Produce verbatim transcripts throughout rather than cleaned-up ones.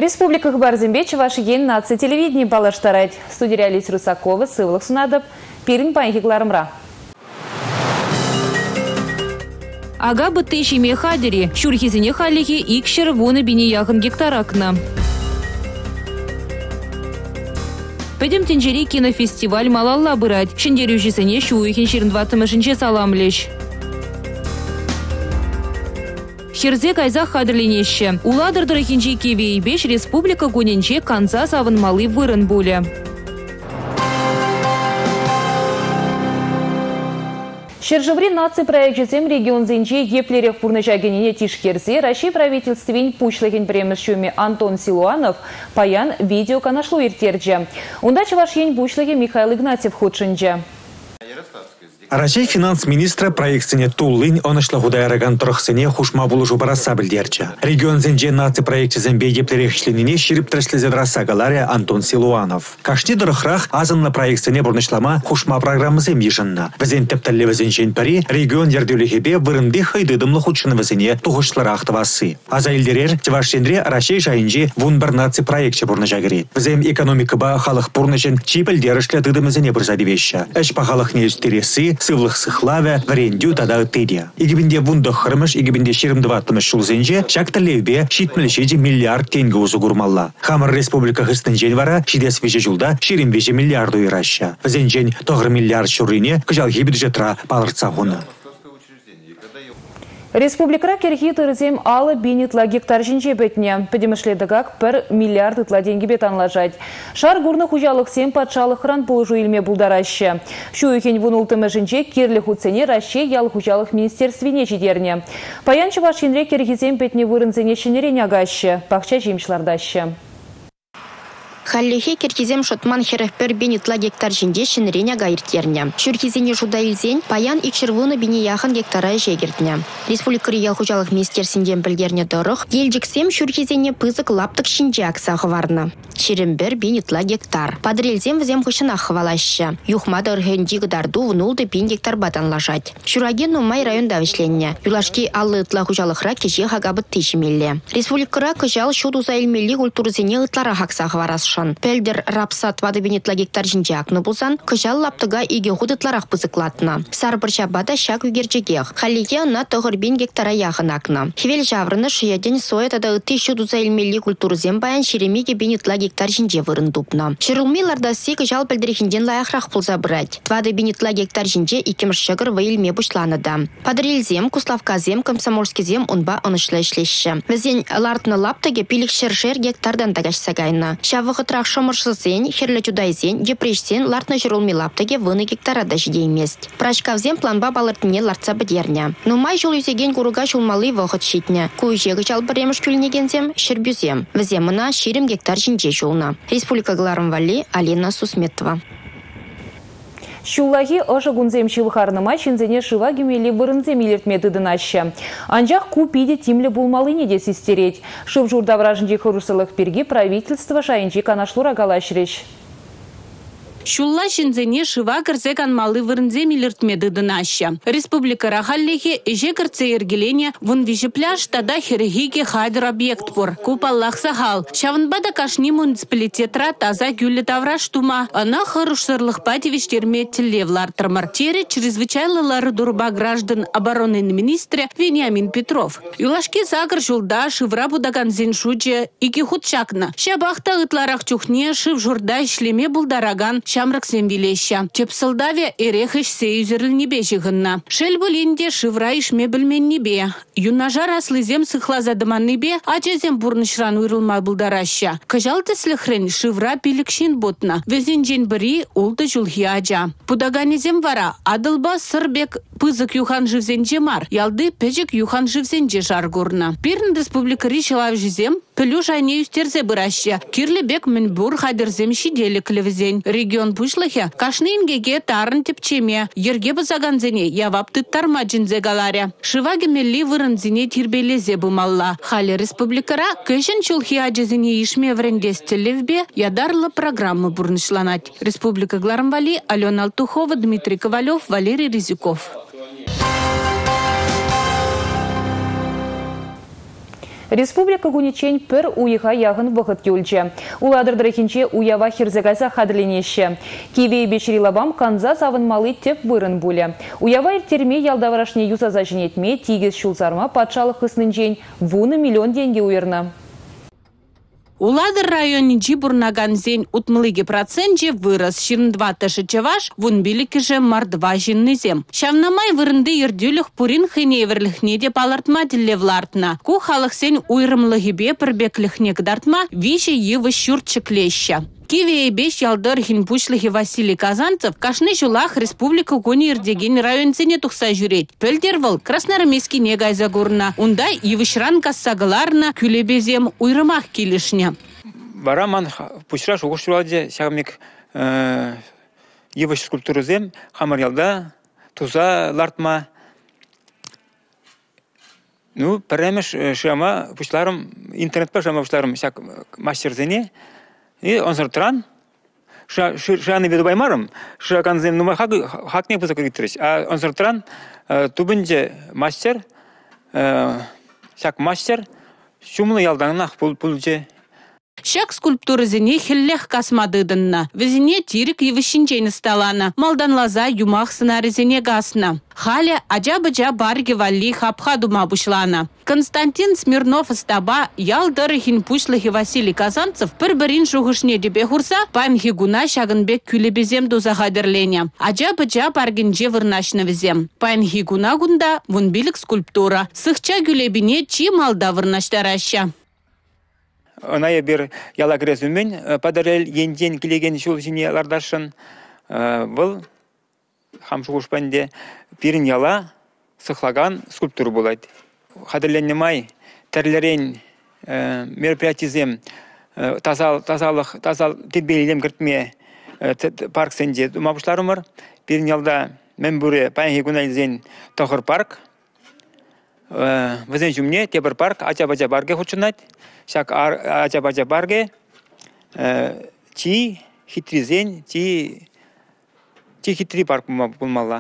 Республика Хабар-Зембе Чуваши ен нация телевидение балаштарать. Студия Алис Русакова, Сывлах Сунадов, Пирин Панхи Гларамра. Ага бытыщи мехадери, шурхизине халихи икшер вуны бини яхын гектаракна. Пойдем тенджери кинофестиваль Малалла бырать. Шендерюшисене шуихин ширндватымышынче саламлеш. Херзе кайза хадырленеще. Уладырдыр хинчи кевей беш республика гуненче конца савынмалы вырын буле. Шержеври нации проектчесем регион зенче еплерех пурнычагенине тишкерсе Россия правительствень пучлыхин премьер Антон Силуанов паян видео канашлу иртерже. Унда Чуваш ень пучлыхи Михаил Игнатьев худшинже. Россия финанс-министра проектсене туллын онышлы худайраган тұрықсене хушма булыжу бараса білдерчі. Регион зенже нации проектчесембе еплерехшленіне ширип тірішлезен рассагаларя Антон Силуанов. Кашни дұрықрақ азынлы проектсене бұрнышлама хушма программызем ешінна. Візен тептәлі візенчен пари регион ердеуліхебе вырынбе хайдыдымлы худшыны візене туғышлырақ тывасы. Аза елдерер Чувашендре Россия жайынже вун бір нации проектче бұрнычагырет. Візем экономика ба халық бұрнычен чипілдерішлі дыдымызене бұрзадивеща. Әш пахалық не үстересі сывлых сыхлаве варендю тада ыттыдя. Игибинде вундах хырмыш, игибинде ширымдываттымыш шулзенже, шакта левбе шитмелешеде миллиард тенге узу гурмалла. Хамар республика хыстынжен вара, шидес веже жулда ширимвеже миллиарду ираща. Взенжен тоғыр миллиард шурине, кыжалхи бюджетра палырца хуны. Республика керхи тырзем алы бинитла гектар жинче бетне. Педемышледігак пір миллиард ытла деньги бет анлажать. Шар гурны хужалық сем патшалық хран положу илме булдараще. Шу екен вунултымы жинче керлі худсене Россия ял хужалық министерствине жидерне. Паян Чувашинре керхизем бетне вырынзене шинерене агаще. Пахча жимшлардаще. Халлихе киркизем шотман херехпер бенитла гектар жинде шинреня гайртерня. Шуркизене жуда илзен паян икшервуны бини яхан гектара жегертня. Республика ял хужалық министерсинден білдерне дорық, елжіксем шуркизене пызык лаптық шинже аксағы варна. Шерембер бенитла гектар. Падрелзем взем хышына хвалаща. Юхмада ырхенди гдарду внулды бин гектар батан лажать. Шураген умай районда вишленне. Юлашки аллы ытла хужалықра кеже хагабыт тишимелле. Республика кыжал шуду заилмелли культурзене ытлара хаксағы варас. Пельдер рапсат вады бенитла гектар жинже акны булсан, кыжал лаптыга иге худытларах пызыклатна. Сарбырча бада шак үгерчегех. Халиге на тоғыр бен гектара яғын акна. Хевел жаврыны шияден соетада ыты шуду заилмелли культурзем баян шеремеге бенитла гектар жинже вырын дупна. Шырылмеларда си кыжал пельдерехинден лаяхрах пулза брать. Твады бенитла гектар жинже икемш шагыр ваилме бушланада. Падрелзем, Куславказем, Комсомольскизем унба онышлы ишлеші. Везен лартны лаптыге пилік шер-шер гектардан тагаш сагайна. Шавығы трах шомыршызен, херлі чудайзен, депрешсен, лартны жырулми лаптыге выны гектарада жидеймест. Прашкавзен планба балыртыне лартса бідерне. Нумай жыл юзеген куруга шулмалы вғыт шитне. Куйжегі жал біреміш күлінегензем, шербюзем. Віземына ширим гектар жинже жулна. Республика Гларамвали, Алина Сусметова. Шуллахи оша гунзем шивхарныма чинзене шива гемели вырынзем илертмеды дынаще. Анжақ купиде тимлі булмалыне де систереть. Шив журда вражынжи хырусылық перги правительство шайынжи канашлура галашреш. Шулла шинзене шива кірзе канмалы вырынзе милертмеді дынаща. Республика Рахаллихе эже кірце ергелене вон вижі пляж тада херегиге хайдыр объект пор. Купаллах сахал. Шавынбада кашни муниципалитетра таза гюлі тавраш тума. Ана харушсырлых патевиштерме телевлартырмар. Тере чрезвычайлылары дурба граждан обороны министре Вениамин Петров. Юлашки загр жулда шивра будаган зеншуче ики худчакна. Шабахта ытларах чухне шив журда ишлеме булдараган Шамрак семвилеща. Чепсылдаве эрехыш сейюзерлі небе жығынна. Шел бұлінде шывра ишме білмен небе. Юннажар аслызем сыхла задыман небе, ачезем бурнышран уйрылма бұлдараща. Кажалты слыхрен шывра пилікшин ботна. Везенжен бірі улты жулхи ажа. Пудаганезем вара, адылба сырбек пызык юхан живзенже мар. Ялды пежек юхан живзенже жаргурна. Пирн республика ришалав жезем, пілю жайне юстерзе бұраща. Кирлебек мен бур хадерзем шиделі клевзен. Регион пушлыхе, кашнынгеге тарын тепчеме, ерге бізаганзене, явапты тармаджинзе галаря. Шываге мелли вырынзене тирбелезе бумалла. Хали республикара, кешен чулхи аджезене ишме врендестелевбе, ядарлы программы бурнышланать. Республика Гларамвали, Алена Алтухова, Дмитрий Ковалев, Валерий Резюков. Республика гуничень пір уйыға яғын вғыт көлчі. Уладыр драхинче уява хирзегайса хадыленеші. Кивей бешрилабам канза савынмалы теп вырын бұлі. Уява иртерме ялдаварашне юзаза женетме тигіз шулсарма патшалық ыснынчен вуны миллион деньги уйырна. Уладыр районе Джибурнаган зень утмылыги проценте вырос ширн два ташычеваш, вун биликиже мардва жиннызем. Шавнамай вырынды ердюліх пурин хыневерліхне де палартма ділевлартна. Ку халық сень уйрымлығыбе пірбекліхнек дартма виші евы шүртчі клеща. Киве беш ялдыр хинпучлыхи Василий Казанцев кашны жулах республика гуни ирдеген районцене тухса жүрет. Пөлдервыл красноармейский негай загурна. Унда евышран кассагаларна күлебезем уйрымах келішне. Бараман пучраш угушуладе шагамик евыш скульптурызем хамар ялда туза лартма. Ну, парамеш шама пучларым интернет па шама пучларым шак мастерзене. И он сортран, шаны веду баймарым, шаканзем нумай хак не позакритрись, а он сортран тубынде мастер, шак мастер, шумлы ялданнах пулже. Шак скульптуры зене хеллех касмадыдынна. Везене тирик евышинчейні сталана. Малдан лаза юмах сценарий зене гасна. Халя аджа-баджа барги валли хапха дума бушлана. Константин Смирнов стаба ялдары хинпушлыхи Василий Казанцев пір-бірін жуғышне дебе хурса памхи гуна шагынбек күлебезем дузаға дерленя. Аджа-баджа баргинже вырнашны візем. Памхи гуна гунда вунбилік скульптура. Сықча күлебіне чи малда вырнаштараща. Онaya bir yala grezümen padarel yenden kilegen şul jine lardашын был хамшугушпанде пирин яла сыхлаган скульптура булайт. Хадырленнемай терлерен мероприятизем тазал тазалык тазал тибелем кертме парк сенде мабушларымыр. Пирин ялда мен буре пайхи гунайзен тохыр парк. Везен жумне тебір парк ача-бача барге хочунат. Шак ача-бача барге чи хитризен, чи хитри парк булмалла.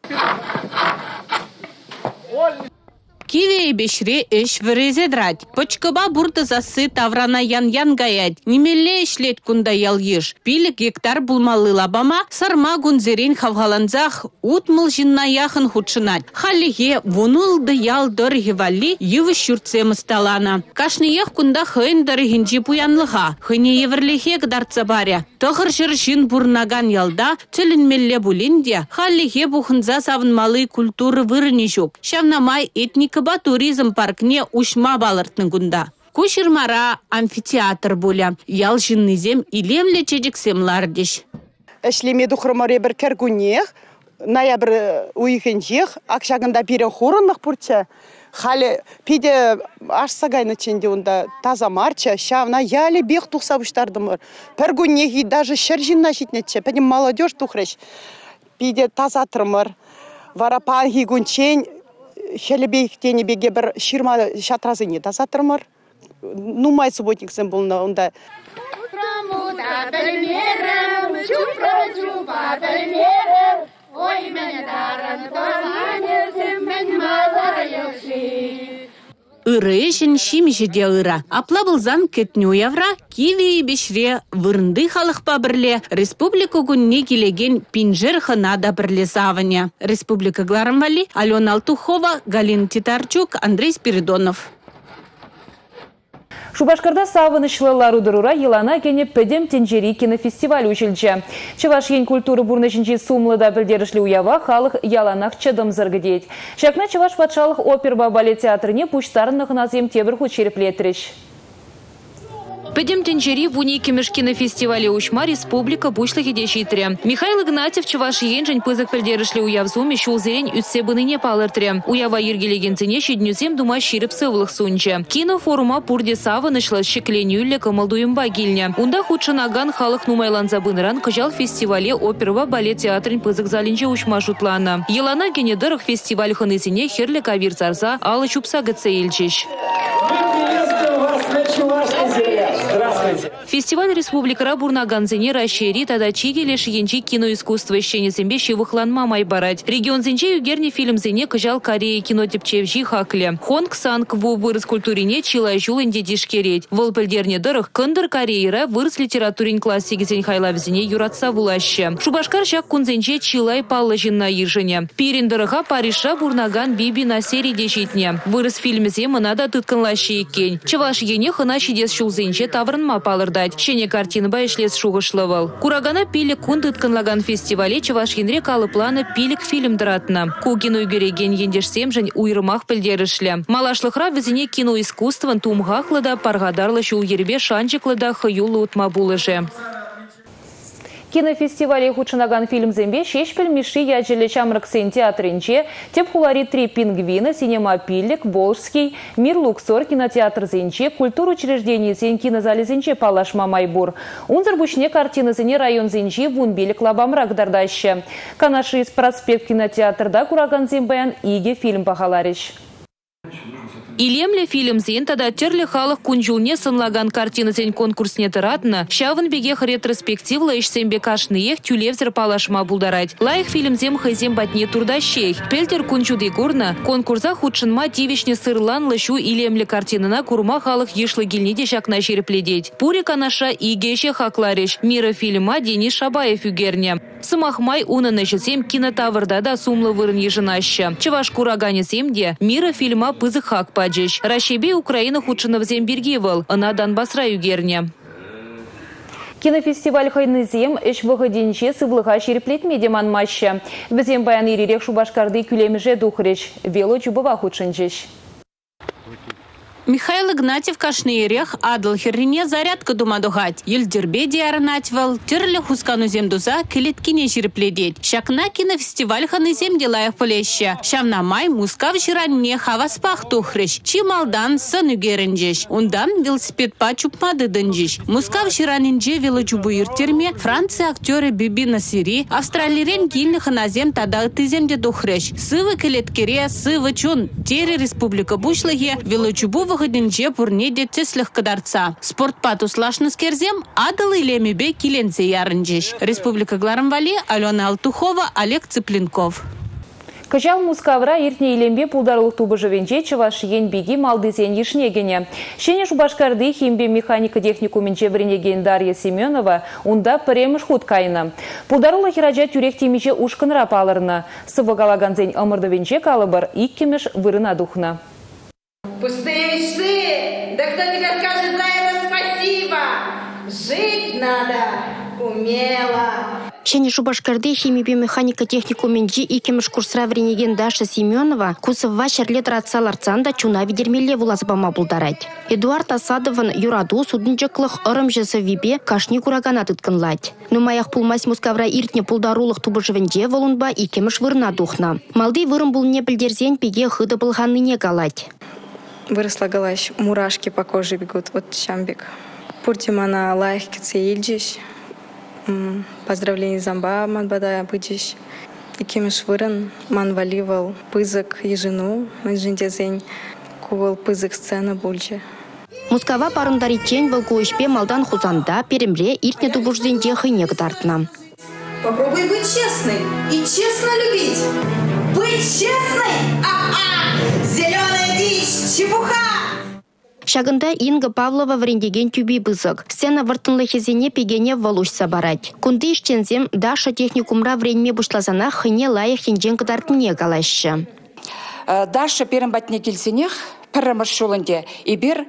Киве бешре эш врезе драть. Почкаба бурта засы таврана ян-ян гаять. Немелле эшлет кунда ял еш. Пилі гектар булмалы лабама, сарма гунзерен хавгаланзах утмыл жинна яхын худшынат. Халлиге вунулды ял дырги валли евы шүртсем сталана. Кашны ех кунда хын дыргинжи пуянлыға. Хыне еверлихе гдарца баря. Тұғыр жыр жин бурнаган ялда төлінмелле булинде. Халлиге бухынза савынмалы культуры вырыны жок. Шавнамай этника ба туризм паркне ушма балыртны гунда. Кушырмара амфитеатр буля. Ял жиннызем илемле чедіксем лардеш. Эшлемеду хромаре бір кергунех, ноябрь уйхенжех, акшагында берен хорынлық бұрча. Халі пиде ашсагайны ченде онда таза марча, шавна яле бех тухса бұштардымыр. Пергунех и даже шаржинна житнетче, пәдем молодежь тухреш. Пиде таза тұрмыр. Варапанхи гунчен, хелебейхтені беге бір ширма шатразыне таза тұрмыр. Нумай субботниксен болна онда. Ой, мен даран торанезем, мен малара йокши. Ырышын шимжеде ыра. Апла былзан кетню явра, киви бешре вырынды халықпа бірле, республика күнне келеген пинжер хынада бірле завыня. Республика Гларамвали, Алена Алтухова, Галина Титарчук, Андрей Спиридонов. Шубашкарда савынышлы ларудырура елана кене пөдем тенжери кинофестиваль училче. Чеваш ен культуры бурнышынчи сумлыда білдерішлі уява халық яланақ чыдым зыргыдейд. Шакна Чеваш патшалық оперба балет театрыне пуштарынық назем тебір хучереплетріш. Пөдем тенжери вуни кемеш кинофестивале учма республика бушлығы дешитре. Михаил Игнатьев Чеваш енжін пызық білдерішлі уявзуме шул зерен үтсе бұныне палыртре. Уява ергелегенцене шеднюзем дума ширіп сывылық сунче. Кинофорума пурде савынышлы шекленюлі кымылдуымба гильня. Унда худшынаган халық нумайланза быныран кыжал фестивале оперва балет театрын пызық залинче учма шутлана. Елана генедырық фестиваль хынызіне херлі кавир царса алы чупса гыце елчеш. Здравствуйте. Фестиваль республикара бурнаганзене расшири тада чигелеш енчи киноискусство щенесембе шивыхланма майбарать. Регион зенче югерни фильм зене кыжал Корея кино тепчевжи хакле. Хонг санг ву вырыс культурине чилай жулынде дишкереть. Волпельдерне дырых кындыр Кореера вырыс литературин классики зень хайлавзене юратса вулаще. Шубашкар шак кунзенче чилай паллы жинна ежине. Пирин дырыха Париша бурнаган биби на серии дешитне. Вырыс фильмзе мынада тытканлаще иккен. Чаваш ене хына шидес шулзенче таврынма палырдать. Щене картины байшлес шугышлывал. Курагана пилик кун тытканлаган фестивале чаваш енре калы плана пилик фильм дыратна. Ку кино югереген ендешсем жень уйрымах пілдерішлі. Малашлықра візіне кино искусствын тумғақлыда парғадарлы шул ербе шанчықлыда хыюлы утма булыжы. Кинофестивале худшынаган фильм зембе шешпіл миши яджелі чамрыксен театрынче теп хулари три пингвина, синема пиллик, Волжский, Мир Луксор, кинотеатр зенче, культур учреждений зен кинозале зенче палашма майбур. Унзыр бушне картины зене район зенче вунбелик лабамрак дардаще. Канаши из проспект кинотеатрда кураган зембаян иге фильм пахаларищ. Илемле фильм зен тада терлі халық кунжулне сынлаган картина зен конкурсне тыратна, шавын бегех ретроспективла ишсембе кашныех тюлевзір палашма булдарать. Лайх фильм зем хайзем батне турдащех. Пельтер кунчуды курна, конкурса худшынма тивишне сырлан лышу илемле картинына курма халық ешлы гильниде шакна жерепледеть. Пури канаша игеше хаклариш. Мира фильма Денис Шабаев югерне. Сымахмай унаны жесем кинотавырда да сумлы вырын ежынаща. Чаваш курагане семде Мира фильма пызы хак паджеш. Рашебе Украина худшыны взем бергевал, ына Донбассра югерне. Кинофестиваль хайнызем эш выходинче сывлыға шереплетме деман матча. Бізем баян иререк Шубашкарды күлеміже духреш. Вело чубыва худшынчеш. Михаил Игнатьев кашныерех адыл херрине зарядка думадугать. Елдербе диарнатьвал, терлі хускану земдуза келеткине жерепледет. Шакна кинофестиваль ханы земделаях полеща. Шавна май мускав жиранне хаваспах тухрыш. Чималдан сын үгерінжеш. Ундан велосипед пачупмады дынжеш. Мускав жиранинже велочубуир терме Франция актеры Биби Насири, австралирен гильны ханазем тада тыземде духрыш. Сывы келеткере, сывы чун. Тере республика бушлыге велочубу выходинче пурне детеслых кадарца. Спортпат услашны скерзем адалы лемебе киленце ярынжеш. Республика Гларамвали, Алена Алтухова, Олег Цыпленков. Кыжал мускавра иртне илембе пулдарлық тубы живенче чаваш ен беги малдызен ешнегене. Шене Шубашкарды химбе механика техникуминче вренеген Дарья Семенова унда премыш худ кайна. Пулдарлық хираджа тюрек темиче ушкынра палырна. Сывыгалаганзен ымырдывенче калыбыр иккемеш вырына духна. Пустые мечты! Да кто тебе скажет за это спасибо? Жить надо умело. Шене Шубашкарды химия механика техникуминчи икемеш курсра вренеген Даша Семенова кусывва шерлет рацаларцанда чуна видермеле вулазбама булдарать. Эдуард Асадовын юраду судынчыклых ырымжысы вибе кашни курагана тыткынлать. Нумаях пулмась мускавра иртне пулдарулых тубыжывенже волунба икемеш вырна духна. Малды вырым булне білдерзен пеге хыды былғанныне галать. Выросла галаш, мурашки по коже бегут, вот шамбик. Пуртимана лайхкице ильдиш. Поздравление замба манбада будешь. И кемеш выран ман валивал пызык ежину, манжиндезень кувал пызык сцена бульче. Мускава парындаричен волкуышпе малдан хузанда перемре иртне тубужзенде хыйнек дартна. Попробуй быть честной и честно любить. Быть честной? А-а! Зеленая дичь, чепуха! Шагында Инга Павлова врендеген тюби бызык. Сцена выртынлы хезене пегене волушса барать. Кунды ишчензем Даша техникумра вренме бушлазана хыне лайых хинжен кыдартыне галаща. Даша перем батне кельсенех парамаршуланде и бир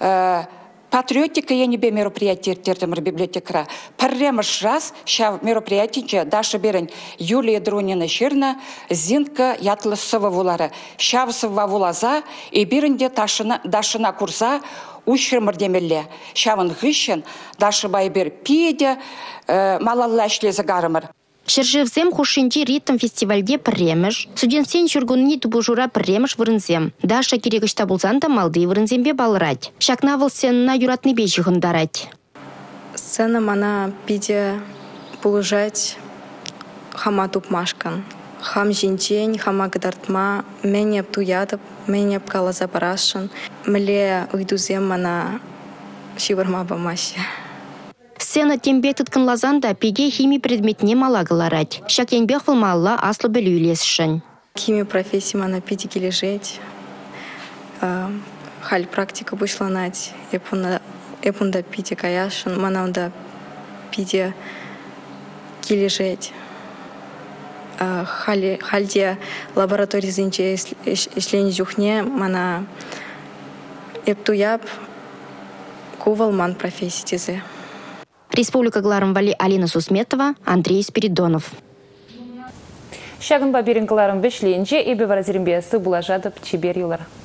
патриотика я не бе мероприятие тердемр библиотекара. Парремаш раз ща мероприятие Даша берен Юлия Друнина Ширна, Зинка Ятласова вулара. Щавсова вулаза и биренде Дашина Дашина курса ушырмыр демелле. Щавын гыщен Даша байбер пиеде малаллашле загарымыр. Шержевзем хушинчи ритм фестивальде премеш, студентсен жүргунни тубужура премеш вырынзем. Даша керегішта булзанда малды вырынзембе балырать. Шакнавыл сценына юратны бежі ғындарать. Сцена мана пиде булыжать хама тупмашкан. Хам жинчень, хама гдартма, менеп туядып, менеп калаза барашын. Мле уйдузем мана шиварма бамаще. Сена тембе тыткын лазанда пиге химия предметне малагаларать. Шак янбех вылмалла аслы білі үлесшін. Химия профессия мана пиде кележеть. Халь практика бушланать. Эпунда пиде каяшын, мананда пиде кележеть. Хальде лаборатория зинче ишлене жухне мана эптуяб кувалман профессии тезе. Республика Гларамвали Алина Сусметова, Андрей Спиридонов. Шагын баберин кыларым бешленче, эбе варазиринбе сы булажадып чебер юлар.